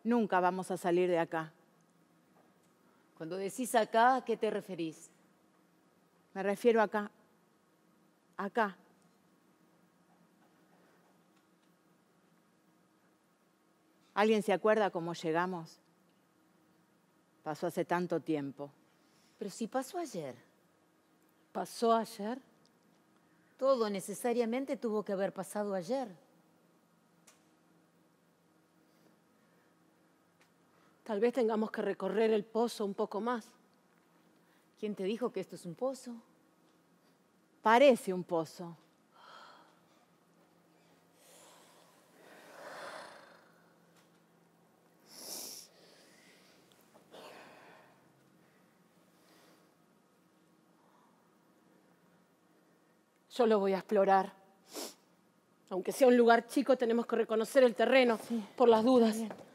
Nunca vamos a salir de acá. Cuando decís acá, ¿a qué te referís? Me refiero acá. Acá. ¿Alguien se acuerda cómo llegamos? Pasó hace tanto tiempo. Pero si pasó ayer. ¿Pasó ayer? Todo necesariamente tuvo que haber pasado ayer. Tal vez tengamos que recorrer el pozo un poco más. ¿Quién te dijo que esto es un pozo? Parece un pozo. Yo lo voy a explorar. Aunque sea un lugar chico, tenemos que reconocer el terreno, por las dudas.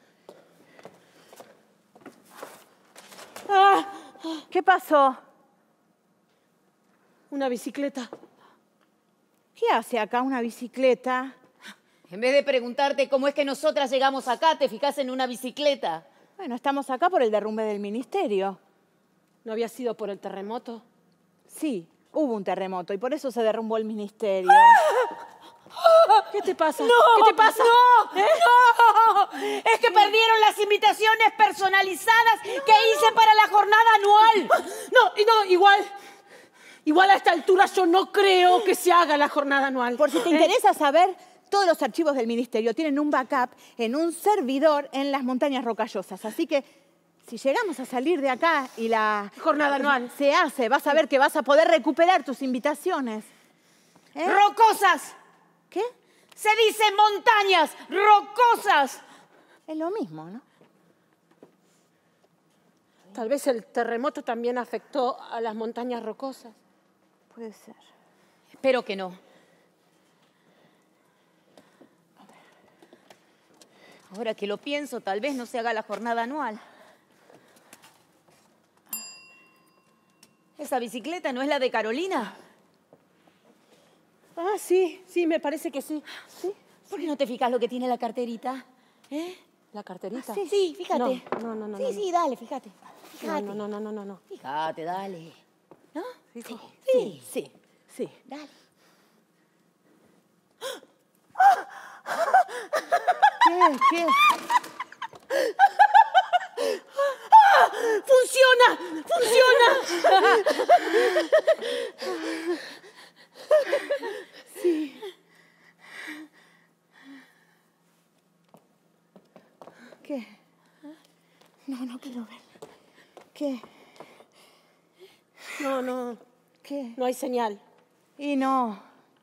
¡Ah! ¿Qué pasó? Una bicicleta. ¿Qué hace acá una bicicleta? En vez de preguntarte cómo es que nosotras llegamos acá, te fijas en una bicicleta. Bueno, estamos acá por el derrumbe del ministerio. ¿No había sido por el terremoto? Sí, hubo un terremoto y por eso se derrumbó el ministerio. ¿Qué te pasa? ¡No! ¿Qué te pasa? ¡No! ¡No! Es que perdieron las invitaciones personalizadas que hice para la jornada anual. No, igual a esta altura yo no creo que se haga la jornada anual. Por si te interesa saber, todos los archivos del ministerio tienen un backup en un servidor en las montañas rocallosas. Así que si llegamos a salir de acá y la jornada anual se hace, vas a ver que vas a poder recuperar tus invitaciones. ¡Rocosas! ¿Qué? Se dice montañas rocosas. Es lo mismo, ¿no? Tal vez el terremoto también afectó a las montañas rocosas. Puede ser. Espero que no. Ahora que lo pienso, tal vez no se haga la jornada anual. ¿Esa bicicleta no es la de Carolina? Ah, sí, me parece que sí. ¿Sí? ¿Por qué no te fijas lo que tiene la carterita? ¿La carterita? Sí, fíjate. No. Sí, dale, fíjate. No. Fíjate, dale. ¿No? Sí. Dale. ¿Qué? ¡Funciona! Sí. ¿Qué? No quiero ver. ¿Qué? No. ¿Qué? No hay señal. Y no.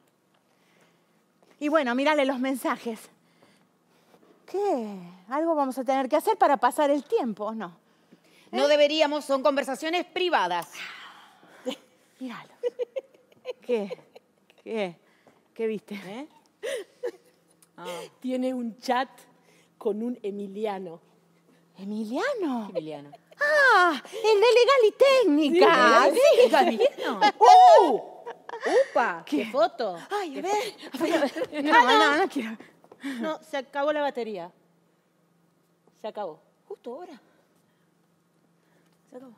Y bueno, mírale los mensajes. ¿Qué? Algo vamos a tener que hacer para pasar el tiempo, ¿no? No deberíamos, son conversaciones privadas. Míralo. ¿Qué viste? Tiene un chat con un Emiliano. ¿Emiliano? Emiliano. ¡Ah! El de Legal y Técnica. Sí. ¡Upa! ¡Qué foto! Ay, a ver. No quiero. No, se acabó la batería. Se acabó. Justo ahora. Se acabó.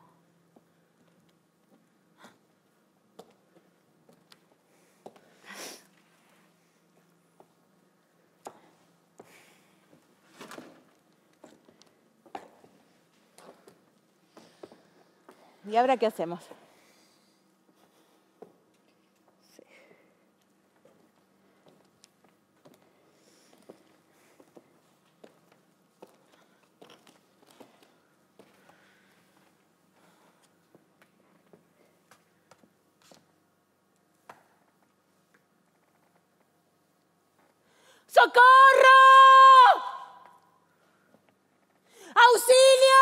¿Y ahora qué hacemos? ¡Socorro! ¡Auxilio!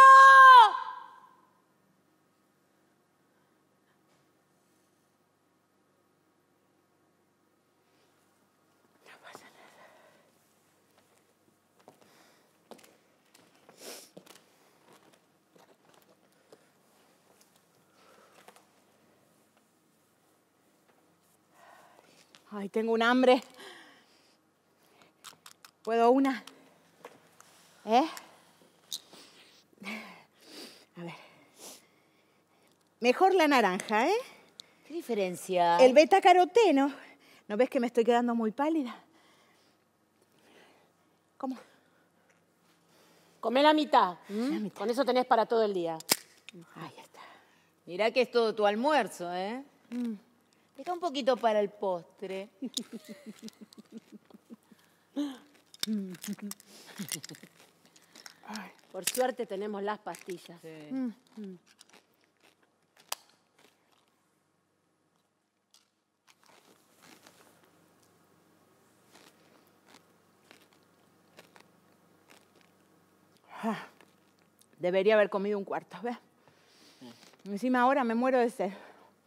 Ay, tengo un hambre. ¿Puedo una? Mejor la naranja, ¿eh? ¿Qué diferencia? El betacaroteno. ¿No ves que me estoy quedando muy pálida? ¿Cómo? Comé la mitad. La mitad. Con eso tenés para todo el día. Ahí está. Mirá que es todo tu almuerzo, ¿eh? Deja un poquito para el postre. Por suerte tenemos las pastillas. Sí. Debería haber comido un cuarto, ¿ves? Encima ahora me muero de sed.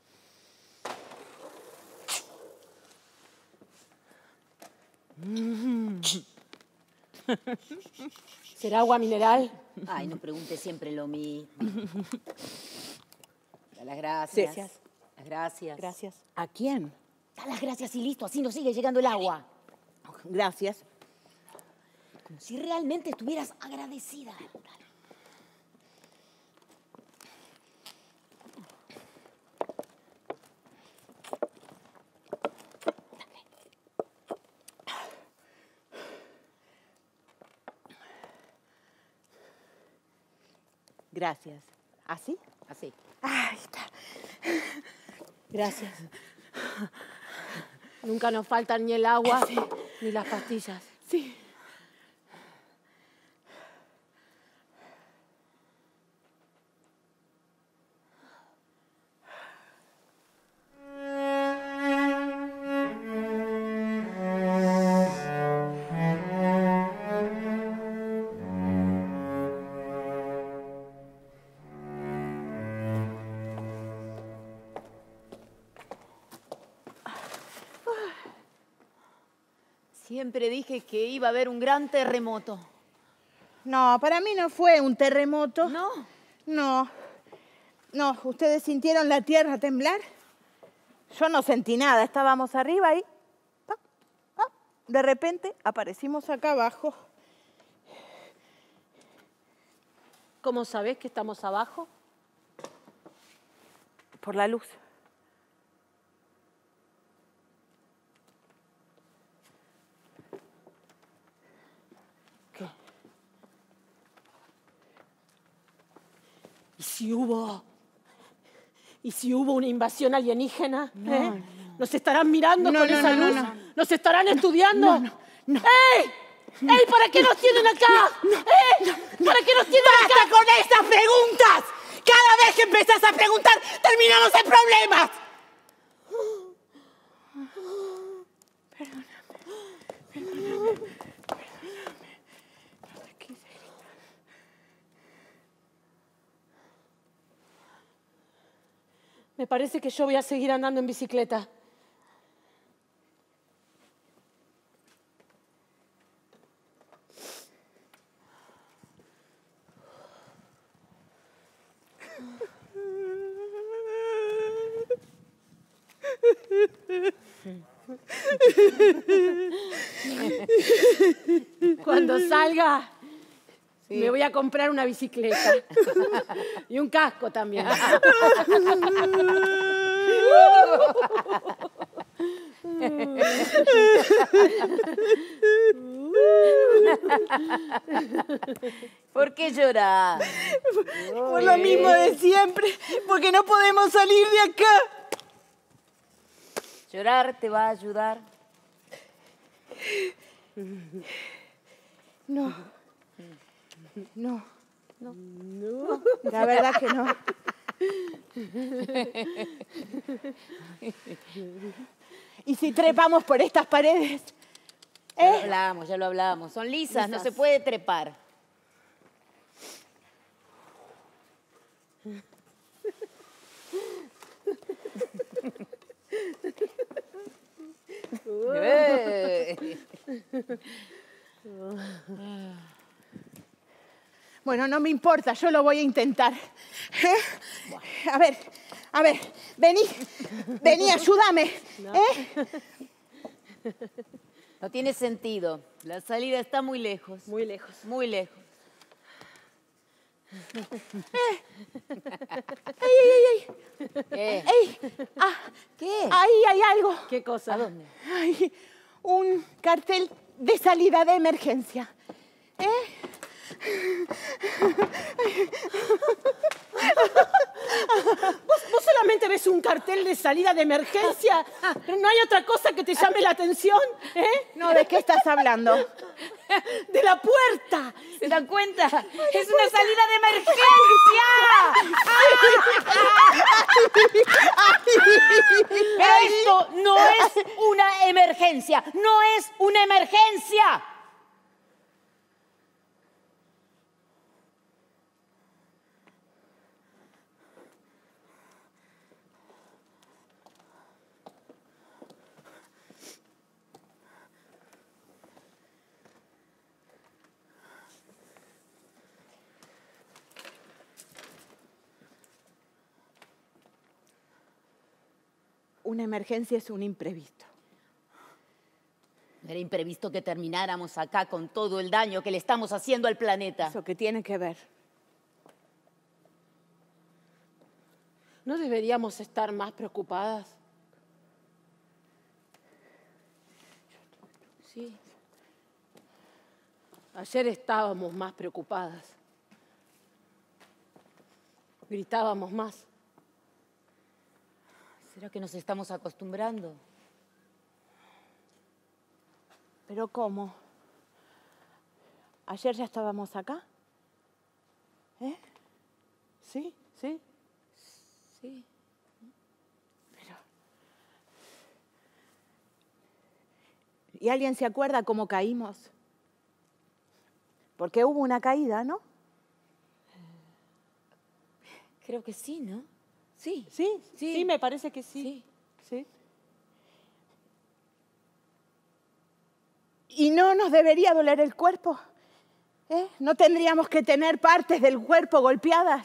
¿Será agua mineral? Ay, no pregunte siempre lo mismo. Da las gracias. Sí. Las gracias. Gracias. ¿A quién? Da las gracias y listo, así nos sigue llegando el agua. Gracias. Como si realmente estuvieras agradecida. Gracias. ¿Así? Así. Ahí está. Gracias. Nunca nos faltan ni el agua ni las pastillas. Sí. Siempre dije que iba a haber un gran terremoto. No, para mí no fue un terremoto. ¿No? No. No, ¿ustedes sintieron la tierra temblar? Yo no sentí nada, estábamos arriba y de repente aparecimos acá abajo. ¿Cómo sabés que estamos abajo? Por la luz. ¿Qué? ¿Y si hubo una invasión alienígena? No. ¿Nos estarán mirando con esa luz? No. ¿Nos estarán estudiando? No. ¡Ey! ¡Ey! ¿Para qué nos tienen acá? ¿Para qué nos tienen acá? ¡Basta con esas preguntas! Cada vez que empezás a preguntar, terminamos en problemas. Perdóname. No te quise gritar. Me parece que yo voy a seguir andando en bicicleta. Cuando salga, me voy a comprar una bicicleta. Y un casco también. ¿Por qué llorar? Por lo mismo de siempre, porque no podemos salir de acá. ¿Llorar te va a ayudar? No. La verdad que no. ¿Y si trepamos por estas paredes? Ya lo hablamos. Son lisas, no se puede trepar. Bueno, no me importa, yo lo voy a intentar. A ver, vení, ayúdame. No tiene sentido. La salida está muy lejos. Muy lejos. Muy lejos. ¡Ey! ahí hay algo. ¿Qué cosa? ¿A dónde? Ay, un cartel de salida de emergencia. ¿Vos solamente ves un cartel de salida de emergencia? ¿Pero no hay otra cosa que te llame la atención? No, ¿de qué estás hablando? ¡De la puerta! ¿Se dan cuenta? ¡Es una salida de emergencia! Esto no es una emergencia. No es una emergencia. Una emergencia es un imprevisto. Era imprevisto que termináramos acá con todo el daño que le estamos haciendo al planeta. ¿Eso qué tiene que ver? ¿No deberíamos estar más preocupadas? Sí. Ayer estábamos más preocupadas. Gritábamos más. ¿Será que nos estamos acostumbrando? ¿Pero cómo? ¿Ayer ya estábamos acá? ¿Sí? ¿Sí? Sí. Pero... ¿Y alguien se acuerda cómo caímos? Porque hubo una caída, ¿no? Creo que sí, ¿no? Sí. Sí, me parece que sí. Sí. ¿Y no nos debería doler el cuerpo? ¿No tendríamos que tener partes del cuerpo golpeadas?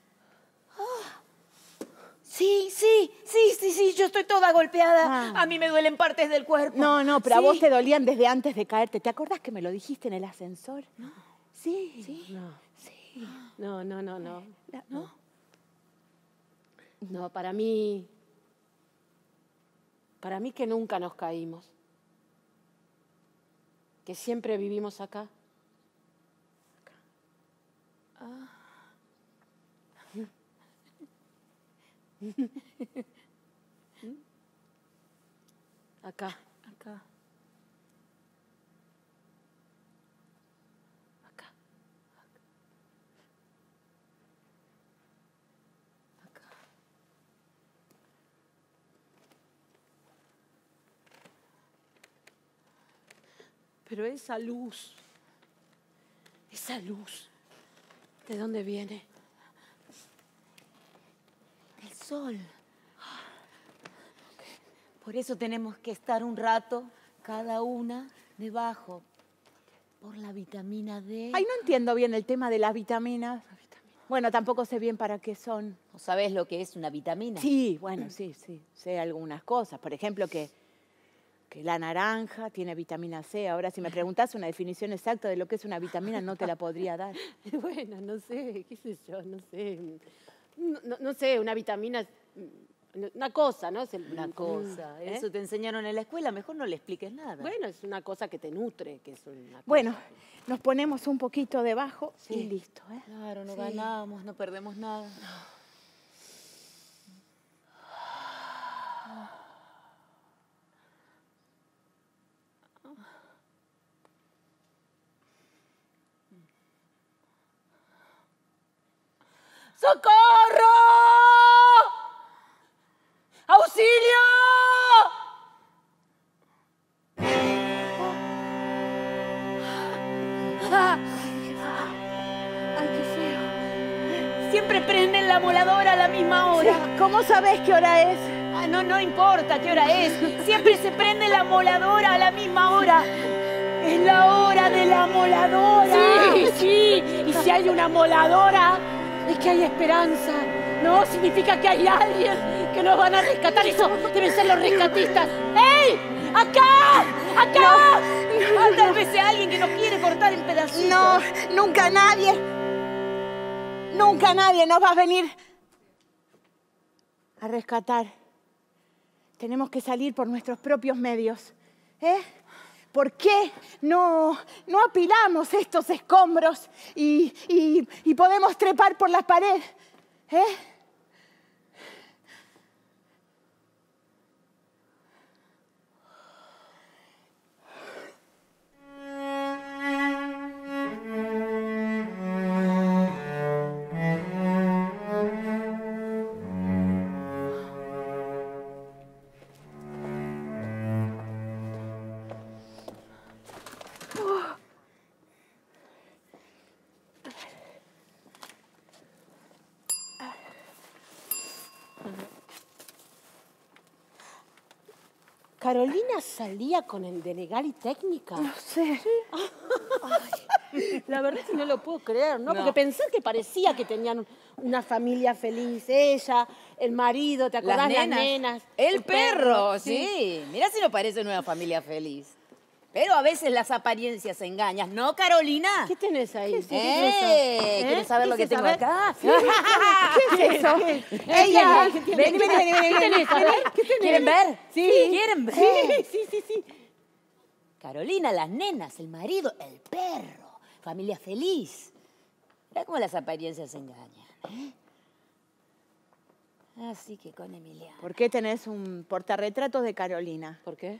Sí, yo estoy toda golpeada. A mí me duelen partes del cuerpo. No, pero a Sí. vos te dolían desde antes de caerte. ¿Te acordás que me lo dijiste en el ascensor? No. Sí. Sí. No. Sí. No. ¿No? No, para mí que nunca nos caímos. Que siempre vivimos acá. Acá. Acá. Pero esa luz, ¿de dónde viene? El sol. Por eso tenemos que estar un rato, cada una, debajo. Por la vitamina D. Ay, no entiendo bien el tema de las vitaminas. Bueno, tampoco sé bien para qué son. ¿No sabés lo que es una vitamina? Sí, bueno, sí. Sé algunas cosas. Por ejemplo, que la naranja tiene vitamina C. Ahora, si me preguntás una definición exacta de lo que es una vitamina, no te la podría dar. Bueno, no sé, qué sé yo, no sé. No sé, una vitamina, una cosa, ¿no? Una cosa. ¿Eh? Eso te enseñaron en la escuela, mejor no le expliques nada. Bueno, es una cosa que te nutre, que es una cosa. Bueno, nos ponemos un poquito debajo y listo, ¿eh? Claro, no ganamos, no perdemos nada. ¡Socorro! ¡Auxilio! Ay, qué feo. Siempre prenden la moladora a la misma hora. ¿Cómo sabés qué hora es? Ah, no importa qué hora es. Siempre se prende la moladora a la misma hora. Es la hora de la moladora. Sí. Y si hay una moladora, es que hay esperanza. No, significa que hay alguien que nos van a rescatar. Eso deben ser los rescatistas. ¡Ey! ¡Acá! ¡Acá! Tal vez sea alguien que nos quiere cortar en pedacitos. No, nunca nadie nos va a venir a rescatar. Tenemos que salir por nuestros propios medios. ¿Por qué no apilamos estos escombros y podemos trepar por las paredes? ¿Carolina salía con el de Legal y Técnica? No sé. La verdad es que no lo puedo creer, ¿no? Porque pensar que parecía que tenían una familia feliz. Ella, el marido, ¿te acordás? Las nenas. El perro, sí. Mirá si no parece una familia feliz. Pero a veces las apariencias engañan, ¿no, Carolina? ¿Qué tenés ahí? ¿Quieres saber lo que tengo acá? ¿Qué es eso? Ella, Vení. ¿Qué tenés? A ver, ¿qué tenés? ¿Quieren ver? Sí. ¿Quieren ver? Sí. Carolina, las nenas, el marido, el perro. Familia feliz. Mirá cómo las apariencias engañan, Así que con Emiliano. ¿Por qué tenés un portarretratos de Carolina? ¿Por qué?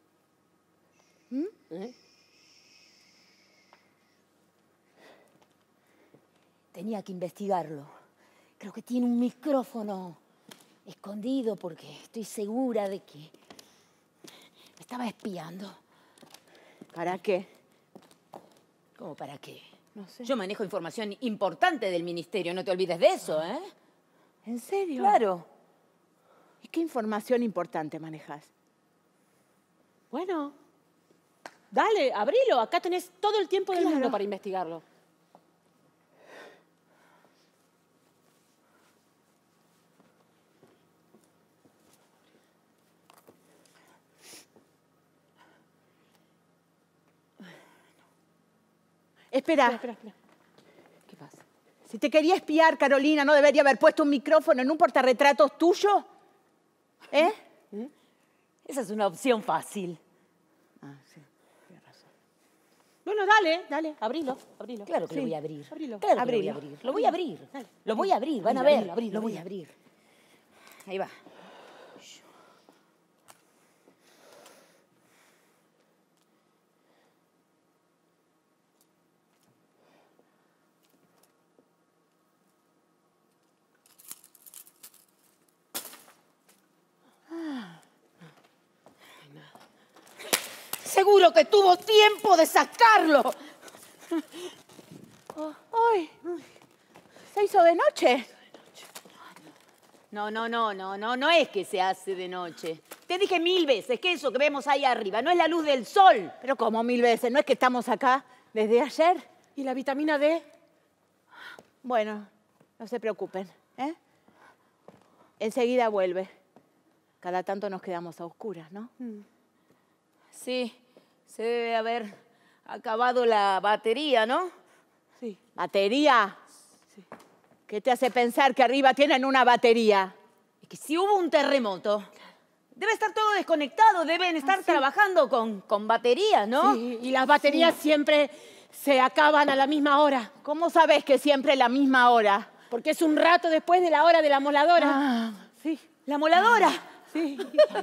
Tenía que investigarlo. Creo que tiene un micrófono escondido porque estoy segura de que me estaba espiando. ¿Para qué? ¿Cómo para qué? No sé. Yo manejo información importante del ministerio, no te olvides de eso, ¿En serio? Claro. ¿Y qué información importante manejas? Bueno, dale, abrilo. Acá tenés todo el tiempo del mundo para investigarlo. Espera. ¿Qué pasa? Si te quería espiar, Carolina, ¿no debería haber puesto un micrófono en un portarretratos tuyo? Esa es una opción fácil. Sí, tienes razón. Bueno, dale, abrilo. Claro que lo voy a abrir. Abrilo. Claro que Abrilo. lo voy a abrir. Dale. Lo voy a abrir, van a Abrilo, ver. abrilo, Lo voy a abrir. Ahí va. Seguro que tuvo tiempo de sacarlo. ¡Ay! ¿Se hizo de noche? No es que se hace de noche. Te dije 1000 veces que eso que vemos ahí arriba no es la luz del sol. Pero como 1000 veces, ¿no es que estamos acá desde ayer? ¿Y la vitamina D? Bueno, no se preocupen, Enseguida vuelve. Cada tanto nos quedamos a oscuras, ¿no? Sí, se debe haber acabado la batería, ¿no? Sí. ¿Batería? Sí. ¿Qué te hace pensar que arriba tienen una batería? Es que si hubo un terremoto, debe estar todo desconectado, deben estar trabajando con baterías, ¿no? Sí, y las baterías siempre se acaban a la misma hora. ¿Cómo sabes que siempre es la misma hora? Porque es un rato después de la hora de la moladora. Sí. ¿La moladora? Sí.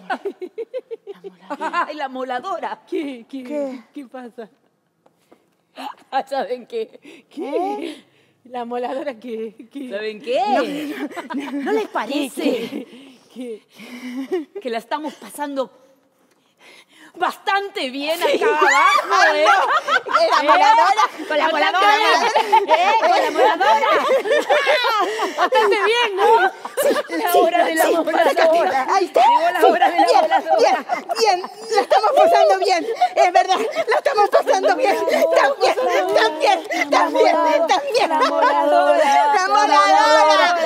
¡Ay, la moladora! ¿Qué pasa? ¿Saben qué? ¿Qué? La moladora que... ¿Saben qué? ¿No les parece que la estamos pasando bastante bien acá abajo? ¿La moladora? Con la moladora. Con la moladora. Bastante bien, ¿no? La hora de la moladora. Ahí está. Llegó la hora de la moladora. Bien, la estamos pasando bien. Es verdad, la estamos pasando bien. También. La moladora. La moladora.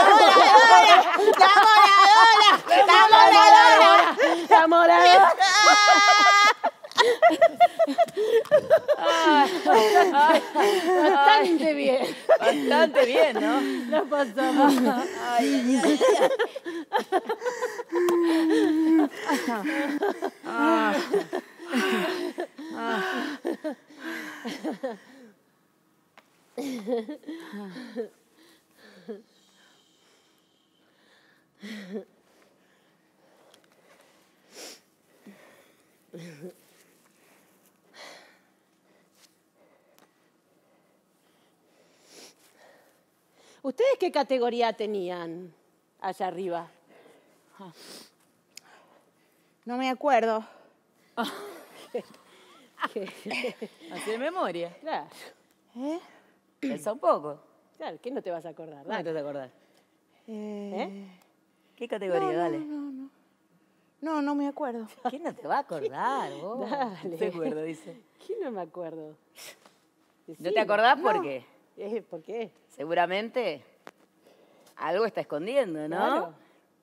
Bastante bien. Bastante bien, ¿no? La pasamos. Ay. ¿Ustedes qué categoría tenían allá arriba? No me acuerdo. Así de memoria. Claro, ¿Eh? Pensa un poco. claro, ¿qué no te vas a acordar? No te vas a acordar. ¿Eh? ¿Qué categoría? Dale. No me acuerdo. ¿Quién no te va a acordar, vos? Dale. No te acuerdo, dice. ¿Quién no me acuerdo? ¿No te acordás por qué? ¿Por qué? Seguramente algo está escondiendo, ¿no? Claro.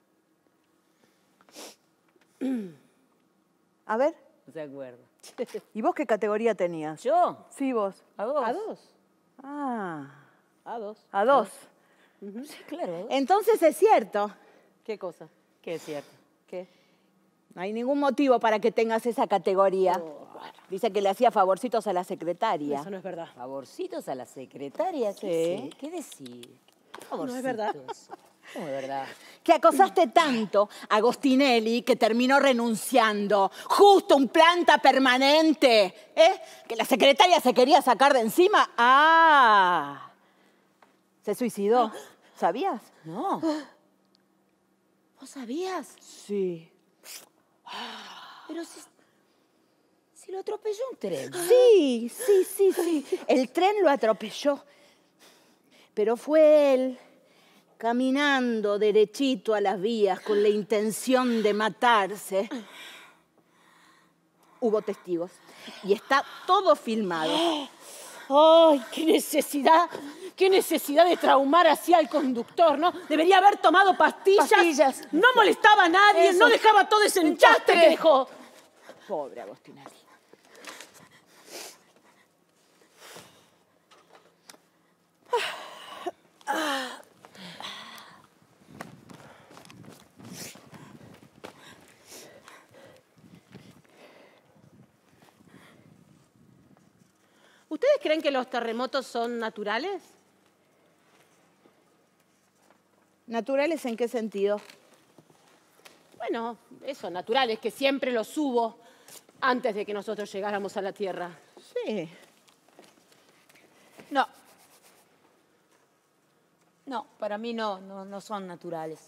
A ver, No se acuerda. ¿y vos qué categoría tenías? ¿Yo? Sí, vos. ¿A vos? A dos. Ah, A dos. a dos. Sí, claro. ¿a vos? Entonces es cierto. ¿Qué cosa? ¿Qué es cierto? ¿Qué? No hay ningún motivo para que tengas esa categoría. Dice que le hacía favorcitos a la secretaria. Eso no es verdad. ¿Favorcitos a la secretaria? Sí. ¿Qué decir? ¿Qué No es verdad. favorcitos? ¿Cómo de verdad? Que acosaste tanto a Agostinelli que terminó renunciando. Justo un planta permanente. ¿Eh? Que la secretaria se quería sacar de encima. ¡Ah! Se suicidó. ¿Sabías? No. ¿Vos sabías? Sí. Pero si lo atropelló un tren. Sí. El tren lo atropelló. Pero fue él caminando derechito a las vías con la intención de matarse. Hubo testigos y está todo filmado. ¡Ay, qué necesidad! ¡Qué necesidad de traumar así al conductor, ¿no? Debería haber tomado pastillas. No molestaba a nadie, no dejaba todo ese enchastre que dejó. Pobre Agostinelli. ¿Ustedes creen que los terremotos son naturales? ¿Naturales en qué sentido? Bueno, eso, naturales, que siempre los hubo antes de que nosotros llegáramos a la Tierra. Sí. No. No, para mí no son naturales.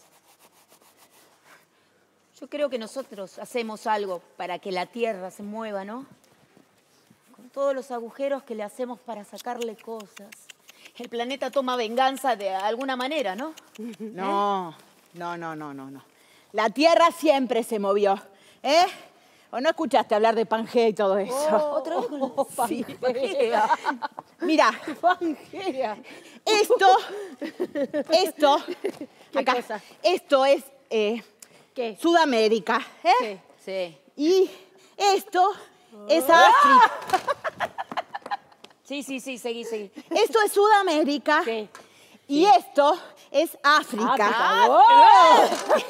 Yo creo que nosotros hacemos algo para que la Tierra se mueva, ¿no? Con todos los agujeros que le hacemos para sacarle cosas. El planeta toma venganza de alguna manera, ¿no? No. La Tierra siempre se movió, ¿eh? ¿O no escuchaste hablar de Pangea y todo eso? ¿Otra vez? Sí. Pangea. Mira, Pangea. esto, ¿Qué acá, cosa? esto es ¿Qué? Sudamérica, ¿eh? Sí. Y esto es África. Sí, seguí. Esto es Sudamérica. ¿Qué? Y esto es África. África. ¡Oh!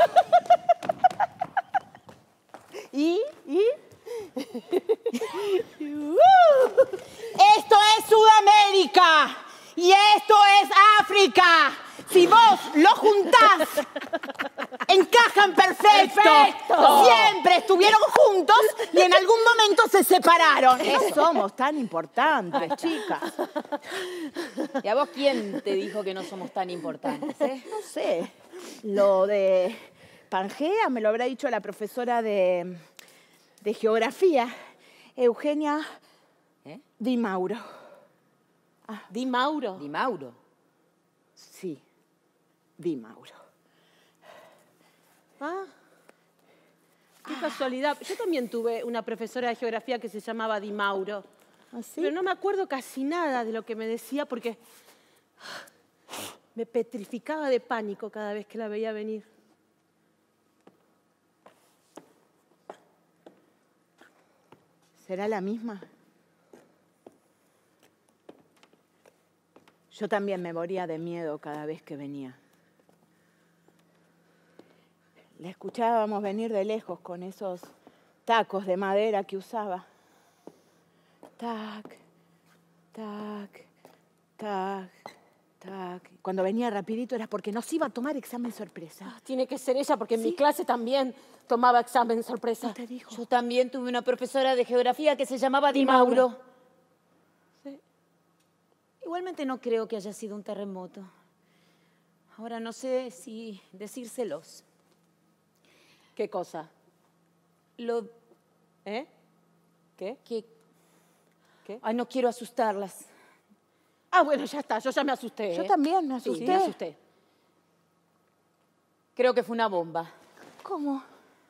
Esto es Sudamérica y esto es África. Si vos lo juntás, encajan perfecto. Siempre estuvieron juntos y en algún momento se separaron. No somos tan importantes, chicas. ¿Y a vos quién te dijo que no somos tan importantes, No sé. Lo de Pangea me lo habrá dicho la profesora de geografía, Eugenia Di Mauro. Di Mauro. Di Mauro. Sí, Di Mauro. Ah, qué casualidad. Yo también tuve una profesora de geografía que se llamaba Di Mauro. ¿Así? Pero no me acuerdo casi nada de lo que me decía porque me petrificaba de pánico cada vez que la veía venir. ¿Será la misma? Yo también me moría de miedo cada vez que venía. La escuchábamos venir de lejos con esos tacos de madera que usaba. Tac, tac, tac, tac. Cuando venía rapidito era porque nos iba a tomar examen sorpresa. Tiene que ser ella, porque en mi clase también tomaba examen sorpresa. ¿No te dijo? Yo también tuve una profesora de geografía que se llamaba Di Mauro. Sí. Igualmente no creo que haya sido un terremoto. Ahora no sé si decírselos. ¿Qué cosa? Lo ¿Eh? ¿Qué? que... ¿Qué? Ay, no quiero asustarlas. Ah, bueno, ya está, yo ya me asusté. Yo ¿eh? también me Sí, asusté. me asusté. Creo que fue una bomba. ¿Cómo?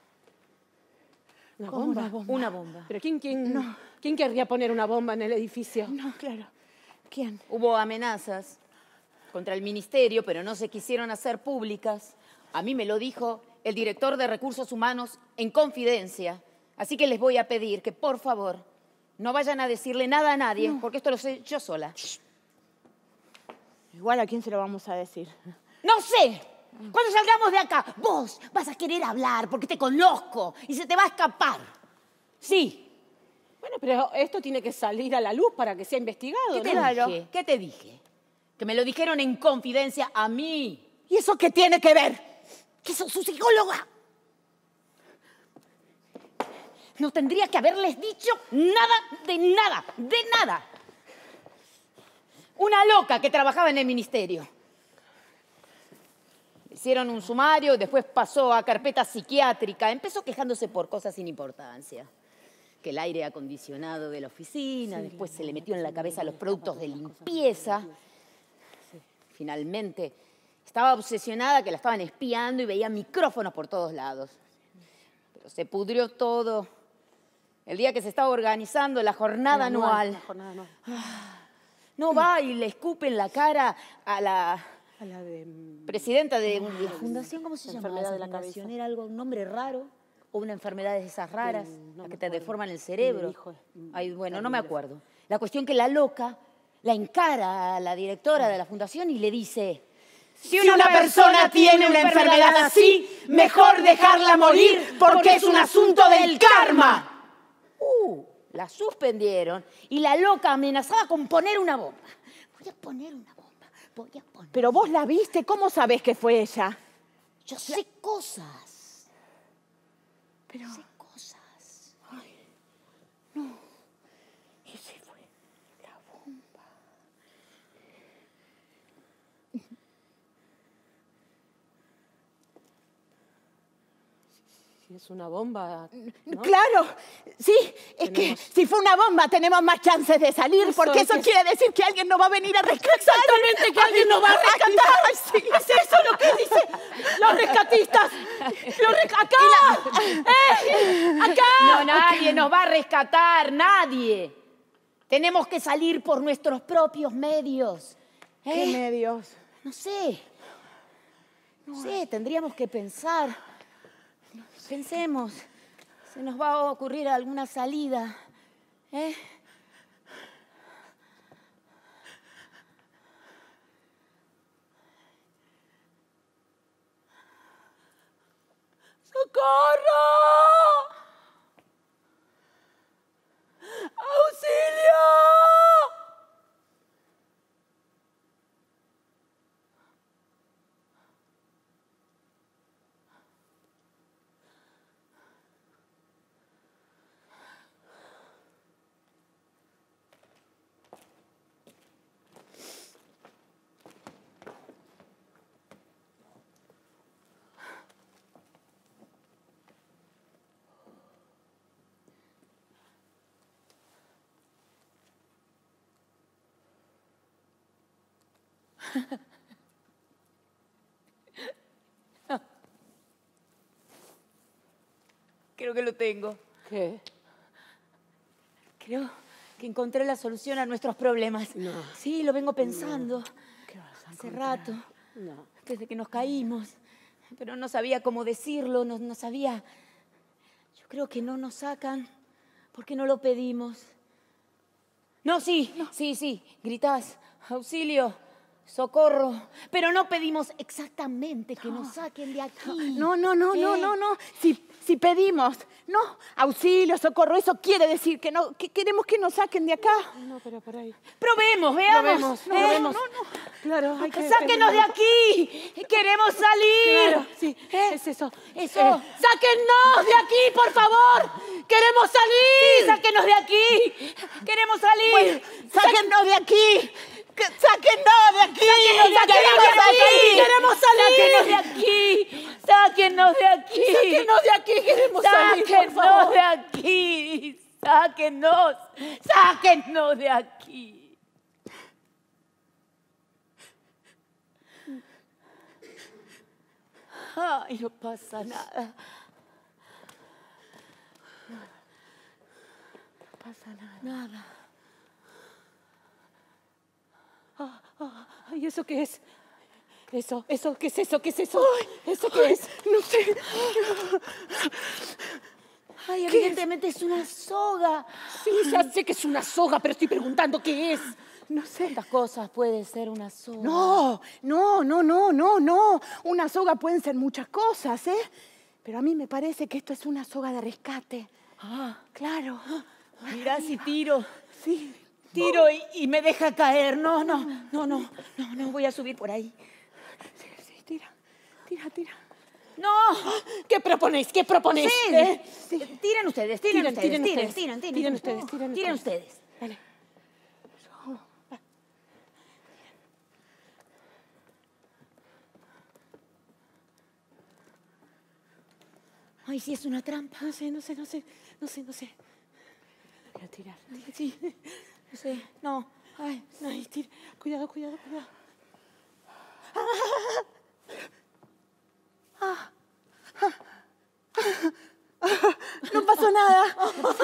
¿Una ¿Cómo bomba? una bomba? Una bomba. ¿Pero quién querría poner una bomba en el edificio? No, claro. ¿Quién? Hubo amenazas contra el ministerio, pero no se quisieron hacer públicas. A mí me lo dijo el director de Recursos Humanos en confidencia. Así que les voy a pedir que, por favor, no vayan a decirle nada a nadie, porque esto lo sé yo sola. Igual a quién se lo vamos a decir. No sé. Cuando salgamos de acá, vos vas a querer hablar porque te conozco y se te va a escapar. Sí. Bueno, pero esto tiene que salir a la luz para que sea investigado, ¿Qué te ¿no? dije? ¿Qué te dije? Que me lo dijeron en confidencia a mí. ¿Y eso qué tiene que ver? Que sos su psicóloga. No tendría que haberles dicho nada de nada, de nada. Una loca que trabajaba en el ministerio. Hicieron un sumario, después pasó a carpeta psiquiátrica. Empezó quejándose por cosas sin importancia. Que el aire acondicionado de la oficina, después se le metió en la cabeza los productos de limpieza. Finalmente, estaba obsesionada que la estaban espiando y veía micrófonos por todos lados. Pero se pudrió todo el día que se estaba organizando la jornada anual. La jornada anual. No va y le escupe en la cara a la A la de... presidenta de la fundación, ¿cómo se la llama? enfermedad esa de la fundación? cabeza. ¿Era algo, un nombre raro? ¿O una enfermedad de esas raras, no la me que te acuerdo. deforman el cerebro? Me dijo, Ay, bueno, no me terrible. acuerdo. La cuestión que la loca la encara a la directora de la fundación y le dice... Si una persona tiene una enfermedad así, mejor dejarla morir porque es un asunto del karma. La suspendieron y la loca amenazaba con poner una bomba. Voy a poner una bomba, voy a poner... Pero vos la viste, ¿cómo sabés que fue ella? Yo sé cosas. Pero... Sé cosas. ¿Y si fue la bomba? Si es una bomba, ¿no? Claro, sí, es que si fue una bomba tenemos más chances de salir, porque eso quiere decir que alguien nos va a venir a rescatar. Exactamente, que alguien nos va a rescatar. Sí. ¿Es eso lo que dice? Los rescatistas. ¡Acá! ¡Acá! No, nadie nos va a rescatar, nadie. Tenemos que salir por nuestros propios medios. ¿Qué medios? No sé. No sé, tendríamos que pensar. Pensemos. Se nos va a ocurrir alguna salida. ¡Socorro! ¡Auxilio! Creo que lo tengo. ¿Qué? Creo que encontré la solución a nuestros problemas. No. Sí, lo vengo pensando. ¿Qué vas a Hace encontrar? rato, No. desde que nos caímos. Pero no sabía cómo decirlo, no sabía. Yo creo que no nos sacan porque no lo pedimos. No, sí, sí, gritás, auxilio, Socorro, pero no pedimos exactamente que nos saquen de aquí. No, no, no, ¿Qué? no, no, no. Si pedimos, no, auxilio, socorro, eso quiere decir que no, que queremos que nos saquen de acá. No, pero por ahí. Probemos, veamos. Probemos. Claro, hay que... ¡Sáquenos de aquí! ¡Queremos salir! Claro, sí, es eso. Eso. ¡Sáquennos de aquí, por favor! ¡Queremos salir! Sí, ¡sáquenos de aquí! ¡Queremos salir! Bueno, sáquennos de aquí. ¡Sáquennos de aquí! ¡Queremos salir! ¡Sáquenos de aquí! ¡Sáquenos de aquí! ¡Sáquennos de aquí! ¡Queremos salir, por ¡Sáquenos favor! de aquí! ¡Sáquenos! ¡Sáquenos de aquí! Ay, no pasa nada. No pasa nada. Nada. ¿Y eso qué es? ¿Eso qué es eso? ¿Qué es eso? ¿Eso qué es? No sé. Ay, evidentemente es una soga. Sí, ya sé que es una soga, pero estoy preguntando qué es. No sé. ¿Cuántas cosas puede ser una soga? No, no, no, no, no, no. Una soga pueden ser muchas cosas, ¿eh? Pero a mí me parece que esto es una soga de rescate. Ah, Claro. mirá si tiro. Sí. Tiro y me deja caer. No, voy a subir por ahí. Sí, tira. ¡No! ¿Qué proponéis? ¿Qué proponéis? Sí. Tiren ustedes, tiren ustedes. Tiren ustedes. Tiren ustedes. Dale. Ay, si es una trampa. No sé. Voy a tirar. Sí. No sé. No. Ay. Ay, tira. Cuidado. No pasó nada.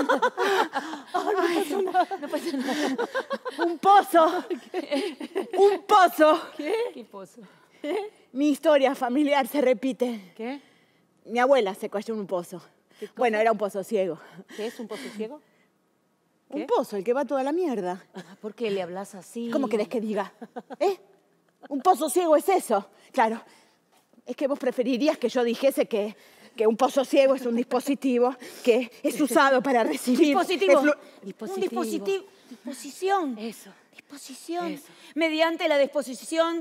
No pasa nada. Un pozo. Un pozo. ¿Qué pozo? Mi historia familiar se repite. ¿Qué? Mi abuela se cayó en un pozo. Bueno, era un pozo ciego. ¿Qué es un pozo ciego? Un pozo, el que va toda la mierda. ¿Por qué le hablas así? ¿Cómo querés que diga? ¿Eh? Un pozo ciego es eso. Claro. Es que vos preferirías que yo dijese que un pozo ciego es un dispositivo que es usado para recibir... Dispositivo. Dispositivo. Un dispositivo. Disposición. Eso. Disposición. Eso. Mediante la disposición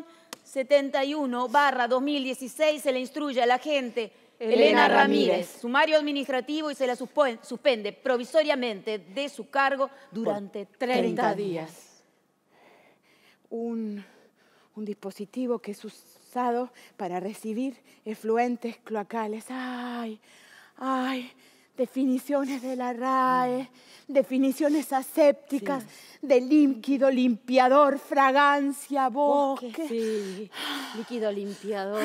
71/2016 se le instruye a la agente Elena Ramírez, sumario administrativo, y se la suspende provisoriamente de su cargo durante 30 días. Un dispositivo que es usado para recibir efluentes cloacales. ¡Ay! Definiciones de la RAE, definiciones asépticas de líquido, limpiador, fragancia, bosque. Sí, líquido limpiador.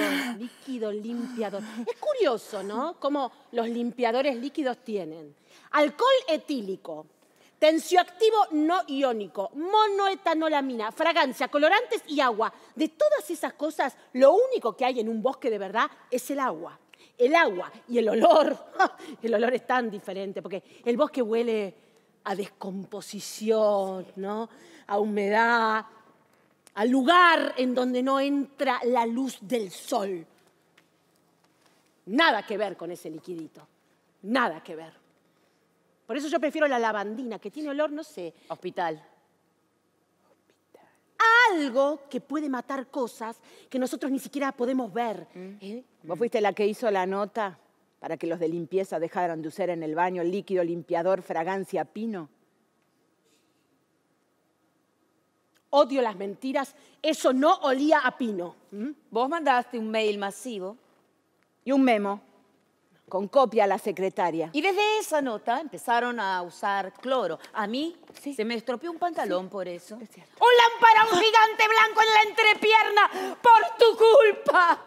Es curioso, ¿no? Cómo los limpiadores líquidos tienen alcohol etílico, tensioactivo no iónico, monoetanolamina, fragancia, colorantes y agua. De todas esas cosas, lo único que hay en un bosque de verdad es el agua. El agua y el olor es tan diferente, porque el bosque huele a descomposición, ¿no? A humedad, al lugar en donde no entra la luz del sol. Nada que ver con ese liquidito, nada que ver. Por eso yo prefiero la lavandina, que tiene olor, no sé, Hospital. algo que puede matar cosas que nosotros ni siquiera podemos ver. ¿Eh? ¿Vos fuiste la que hizo la nota para que los de limpieza dejaran de usar en el baño líquido, limpiador, fragancia, pino? Odio las mentiras, eso no olía a pino. Vos mandaste un mail masivo Y un memo con copia a la secretaria. y desde esa nota empezaron a usar cloro. A mí se me estropeó un pantalón por eso. Es cierto. ¡Un lamparón gigante blanco en la entrepierna por tu culpa!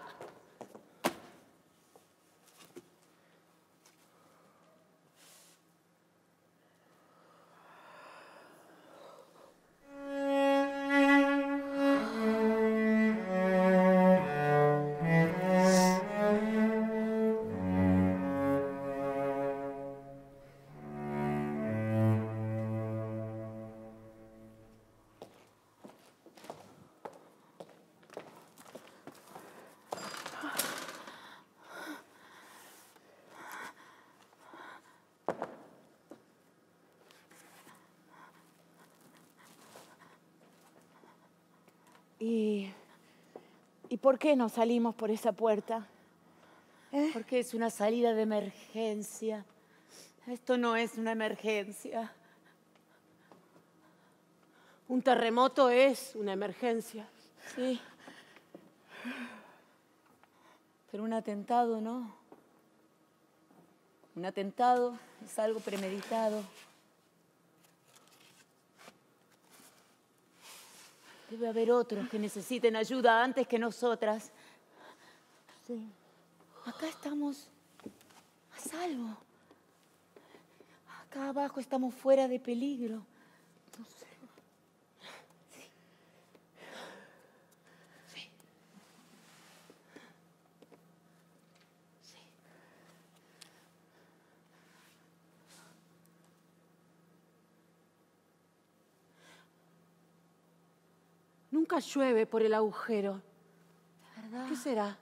¿Y por qué no salimos por esa puerta? Porque es una salida de emergencia. Esto no es una emergencia. Un terremoto es una emergencia. Sí. Pero un atentado no. Un atentado es algo premeditado. Debe haber otros que necesiten ayuda antes que nosotras. Sí. Acá estamos a salvo. Acá abajo estamos fuera de peligro. No sé. Sí. Sí. Sí. Nunca llueve por el agujero. ¿Verdad? ¿Qué será?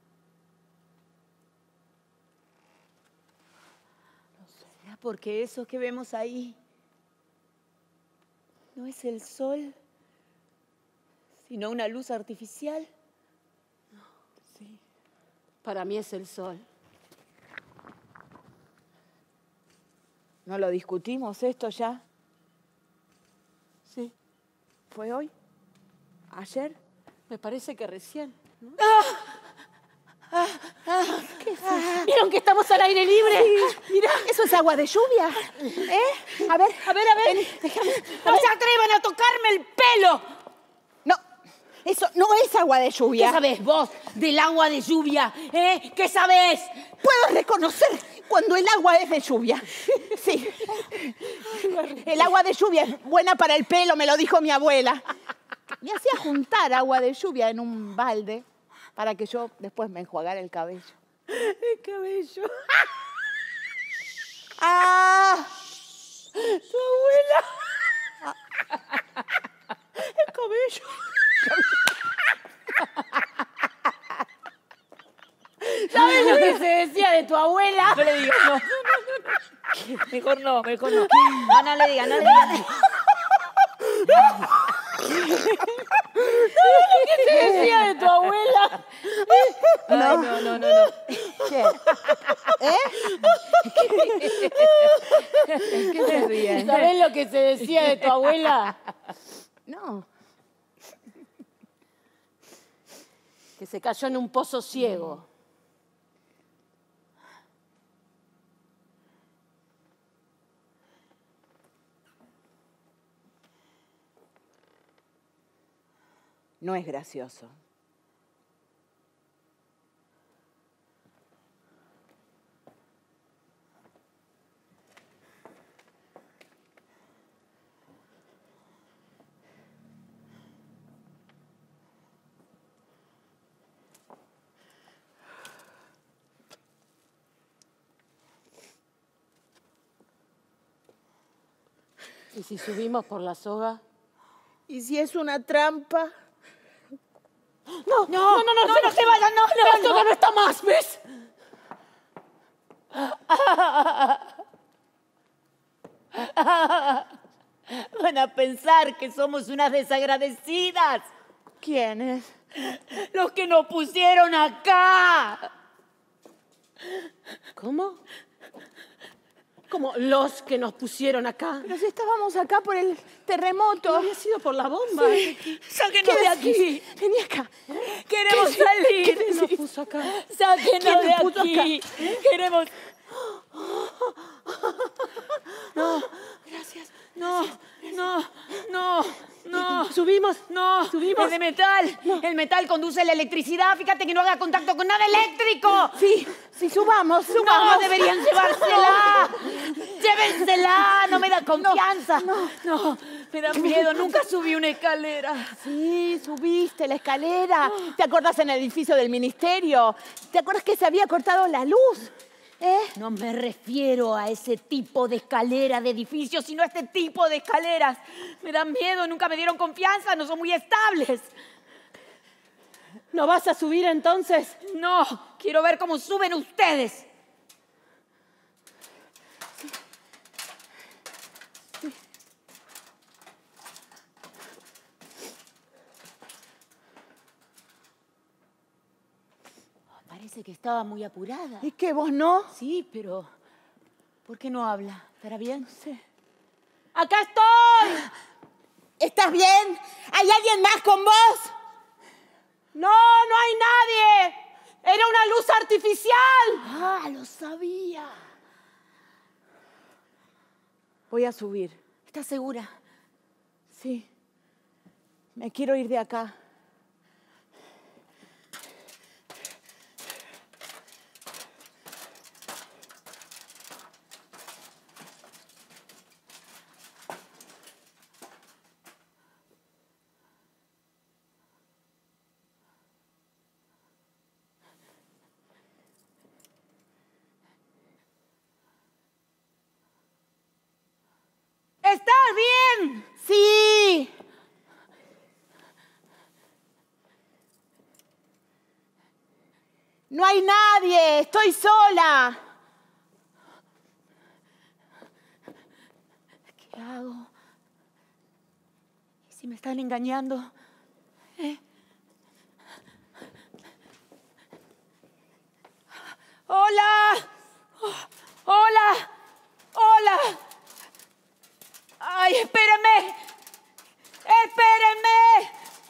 ¿Será porque eso que vemos ahí no es el sol, sino una luz artificial? Sí. Para mí es el sol. ¿No lo discutimos esto ya? Sí. ¿Fue hoy? ¿Ayer? Me parece que recién. ¿No? ¿Qué es eso? ¿Vieron que estamos al aire libre? Mira, ¿eso es agua de lluvia? A ver, déjame. ¡No se atrevan a tocarme el pelo! No, eso no es agua de ¿Qué lluvia. sabés vos del agua de lluvia? ¿Qué sabés? Puedo reconocer cuando el agua es de lluvia. Sí. El agua de lluvia es buena para el pelo, me lo dijo mi abuela. Me hacía juntar agua de lluvia en un balde para que yo después me enjuagara el cabello. El cabello. ¡Ah! Tu abuela. El cabello. ¿Sabes lo que se decía de tu abuela? No le digas, no. Mejor no, mejor no. No, no le digas, no le digas. ¿Qué se decía de tu abuela? Ay, no. ¿Qué? ¿Qué se ríe? ¿Sabés lo que se decía de tu abuela? No. Que se cayó en un pozo ciego. No es gracioso. ¿Y si subimos por la soga? ¿Y si es una trampa? No se vayan, no. La soga no está más, ¿ves? Van a pensar que somos unas desagradecidas. ¿Quiénes? Los que nos pusieron acá. ¿Cómo? Como los que nos pusieron acá. Pero si estábamos acá por el terremoto. No había sido por la bomba. Sáquenos de aquí. Vení acá. Queremos salir. ¿Quién nos puso acá? Sáquenos ¿Quién de nos puso aquí. Queremos. Gracias. No. ¿Subimos? No, ¿Subimos? es de metal. El metal conduce la electricidad. Fíjate que no haga contacto con nada eléctrico. Sí, subamos. No, deberían llevársela. Llévensela, no me da confianza. No, me da miedo. Nunca subí una escalera. Sí, subiste la escalera. ¿Te acuerdas en el edificio del ministerio? ¿Te acuerdas que se había cortado la luz? No me refiero a ese tipo de escalera de edificios, sino a este tipo de escaleras. Me dan miedo, nunca me dieron confianza, no son muy estables. ¿No vas a subir entonces? No, quiero ver cómo suben ustedes. Parece que estaba muy apurada. ¿Y qué, vos no? Sí, pero ¿por qué no habla? ¿Estará bien? Sí. ¡Acá estoy! ¿Estás bien? ¿Hay alguien más con vos? No, no hay nadie. Era una luz artificial. Ah, lo sabía. Voy a subir. ¿Estás segura? Sí. Me quiero ir de acá. ¿Estás bien? Sí. No hay nadie. Estoy sola. ¿Qué hago? ¿Y si me están engañando? ¡Hola! ¡Hola! ¡Hola! ¡Ay, espérenme! ¡Espérenme!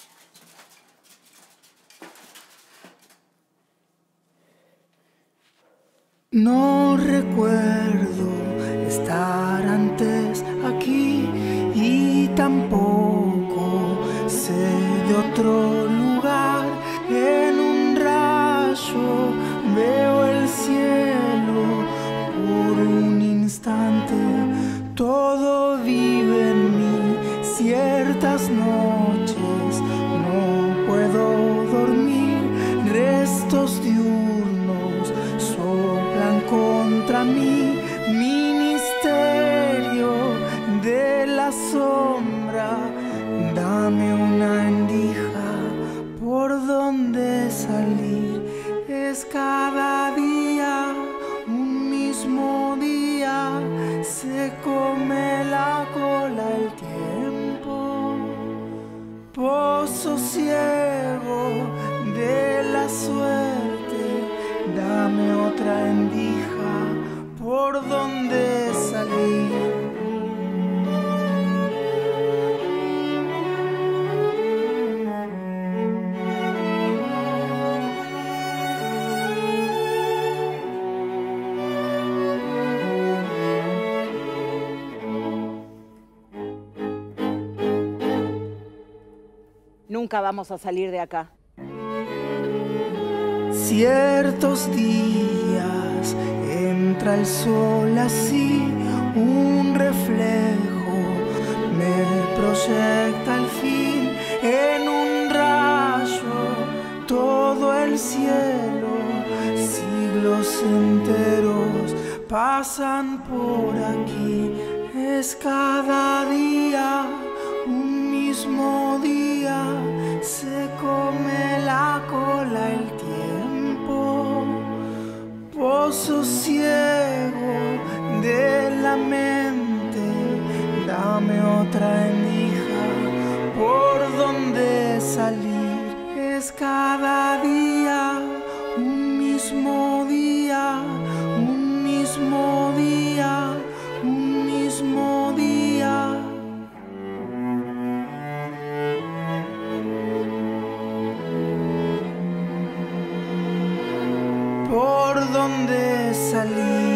No recuerdo estar antes aquí y tampoco sé de otro lugar. En un rayo veo el cielo por un instante. Todo vive en mí. Ciertas noches no puedo dormir. Restos diurnos soplan contra mí. Ministerio de la sombra, dame una endija por donde salir. Es cada día un mismo día, se come la cola el tiempo. Pozo ciego de la suerte, dame otra endija por donde salir. Nunca vamos a salir de acá. Ciertos días entra el sol así, un reflejo me proyecta al fin. En un rayo todo el cielo, siglos enteros pasan por aquí. Es cada día un mismo día, se come la cola el tiempo. Pozo ciego de la mente, dame otra endija por donde salir. Es cada día un mismo día, un mismo día, un mismo día. Por donde salir.